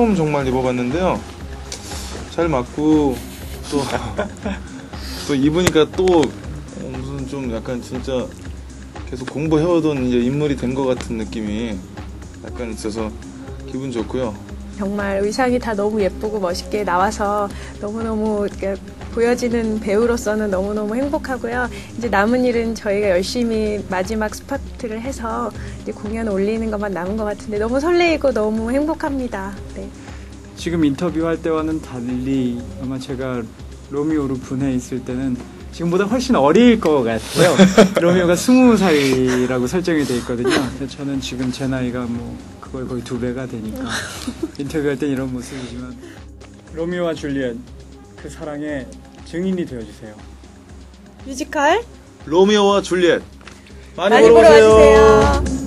처음 정말 입어봤는데요. 잘 맞고 또 입으니까 또 무슨 좀 약간 진짜 계속 공부해오던 이제 인물이 된 것 같은 느낌이 약간 있어서 기분 좋고요. 정말 의상이 다 너무 예쁘고 멋있게 나와서 너무너무 보여지는 배우로서는 너무너무 행복하고요. 이제 남은 일은 저희가 열심히 마지막 스파트를 해서 이제 공연 올리는 것만 남은 것 같은데 너무 설레이고 너무 행복합니다. 네. 지금 인터뷰할 때와는 달리 아마 제가 로미오로 분해 있을 때는 지금보다 훨씬 어릴 것 같아요. 로미오가 20살이라고 설정이 돼 있거든요. 근데 저는 지금 제 나이가 뭐 그걸 거의 2배가 되니까 인터뷰할 땐 이런 모습이지만 로미오와 줄리엣 그 사랑의 증인이 되어주세요. 뮤지컬 로미오와 줄리엣 많이 보러 보러 오세요. 와주세요.